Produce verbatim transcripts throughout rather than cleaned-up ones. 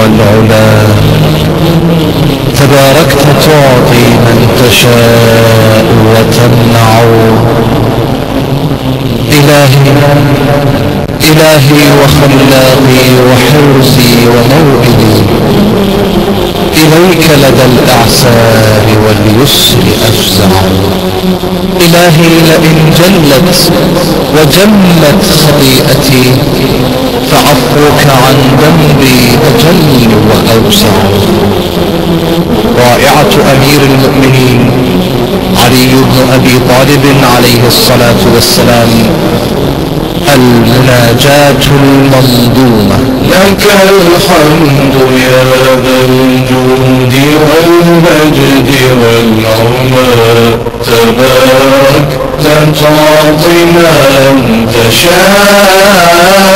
والعلا، تباركت تعطي من تشاء وتمنع. إلهي إلهي وخلاقي وحرزي وموئلي، إليك لدى الأعسار واليسر أفزع. إلهي لئن جلت وجمت خطيئتي، فعفوك عن ذنبي أجل وأوسع. رائعة أمير المؤمنين علي بن أبي طالب عليه الصلاة والسلام، المناجاة المنظومة. لك الحمد يا ذا الجود والمجد والعلا، تباركت تعطي من تشاء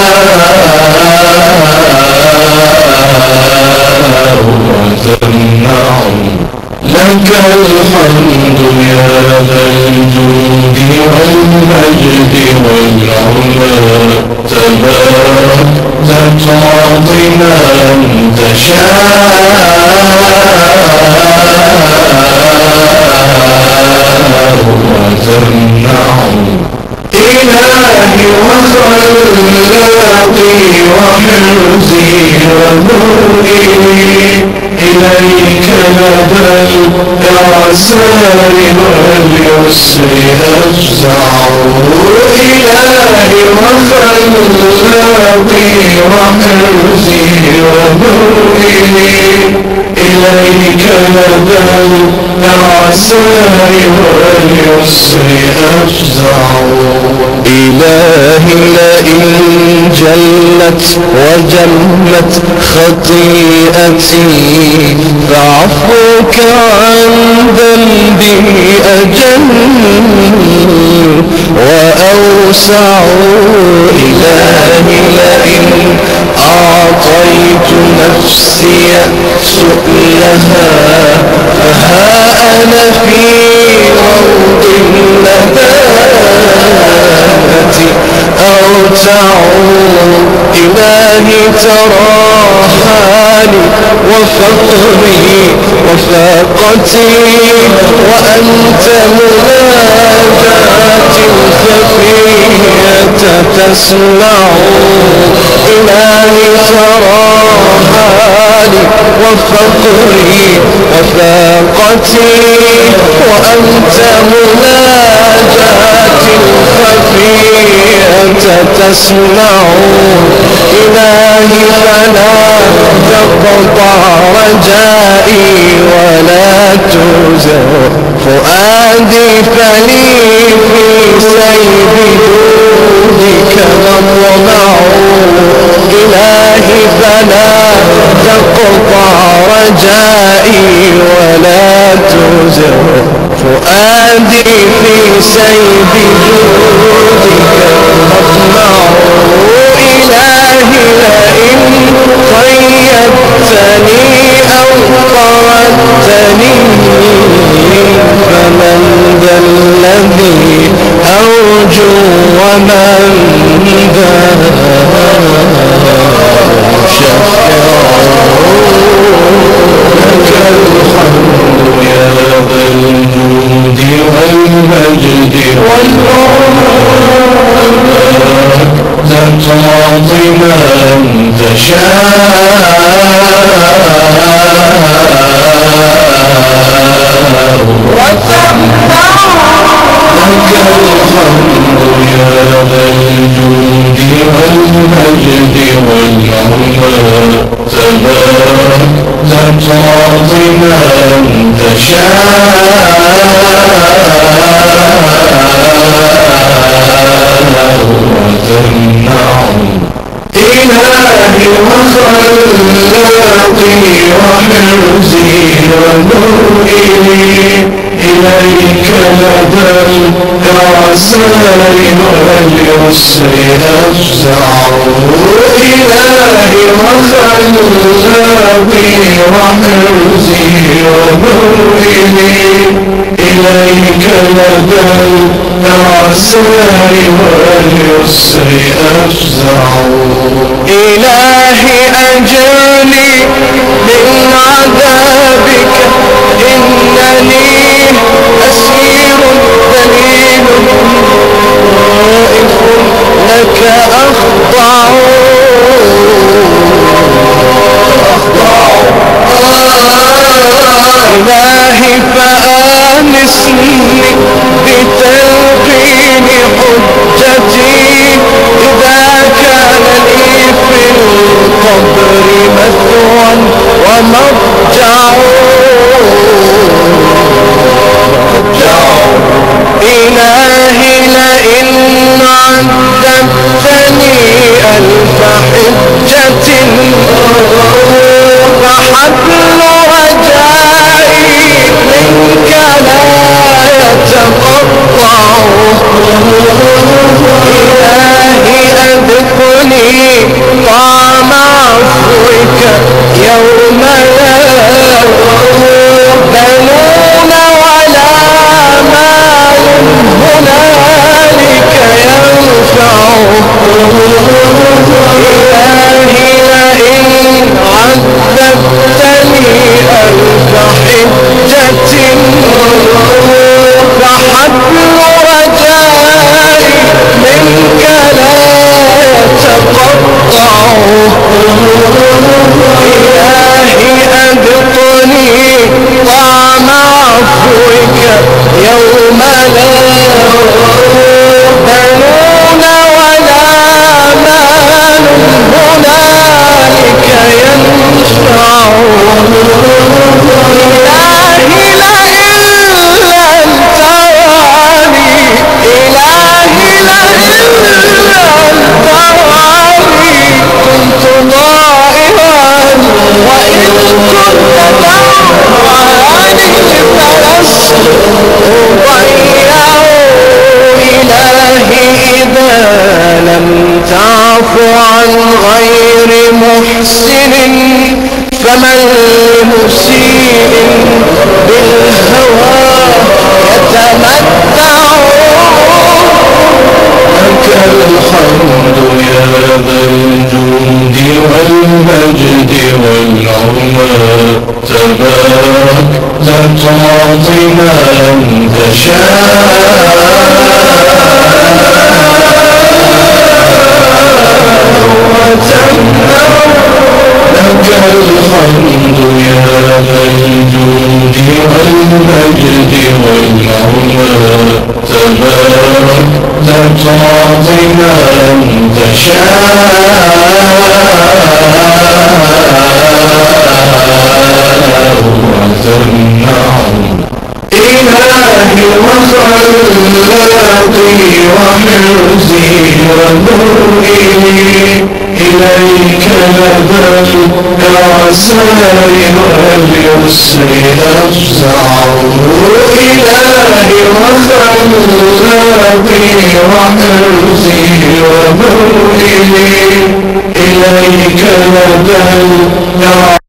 وتمنع. لك الحمد يا ذا الجود والمجد والعلا، تباركت تعطي من تشاء وتمنع. إلهي وخلاقي وحرزي وموئلي، إليك لدى الأعسار واليسر أفزع. إلهي وخلاقي وحرزي وموئلي، إليك لدى الأعسار واليسر أفزع. إلهي لئن جلت وجمت خطيئتي، فعفوك عن ذنبي أجل وأوسع. إلهي لئن أعطيت نفسي سؤلها، فها أنا في روض الندامة أرتع. إلهي ترى حالي وفقري وفاقتي، وأنت مناجاتي الخفية تسمع. إلهي ترى حالي وفقري وفاقتي، وأنت مناجاتي الخفية تسمع. إلهي فلا تقطع رجائي ولا تزغ فؤادي، فلي في سيف جودك مطمع. إلهي فلا تقطع رجائي ولا تزغ فؤادي، في سيف جودك مطمع. إلهي لئن قيدتني أو طردتني، فمن ذا الذي أرجو ومن ذا شفيع. لك الحمد يا ذا الجود والمجد والعلا، تعطي من تشاء وتمنع. لك الحمد يا ذا الجود والمجد والعلا، تباركت تعطي من تشاء وتمنع. إلهي وخلاقي وحرزي وموئلي، إليك لدى الأعسار واليسر أفزع. إلهي وخلاقي وحرزي وموئلي، إليك لدى الأعسار العسر واليسر أفزع. إلهي أجرني من عذابك إنني أسير ذليل خائف لك أخضع. إلهي فآنسني بتلقين حجتي إذا كان لي في القبر مثوى ومضجع. إلهي لئن عذبتني ألف حجة فحبل رجائي منك لا يتقطع. إلهي أذقني طعم عفوك يوم لا بنون ولا مال هنالك ينفع. إلهي لئن عذبتني ألف حجة فحبل رجائي منك لا يتقطع. إلهي أذقني طعم عفوك يوم لا بنون ولا مال هنالك ينفع. إلهي لئن لم تراني إلهي لئن لم تراني كنت ضائعا وإن كنت تراني فلست أضيع. إلهي إذا لم تعف عن غير محسن فمن لمسيء بالهوى يتمتع. لك الحمد يا ذا الجود والمجد والعظمى تبارك لا تعطي من تشاء وتمنع. لك الحمد يا ذا الجود والمجد والعظمى تبارك لا تعطي من تشاء وتمنع. إلهي وخلاقي وحرزي ونوري إليك لدى العسر واليسر أفزع. إلهي وخلاقي وحرزي ونوري إليك لدى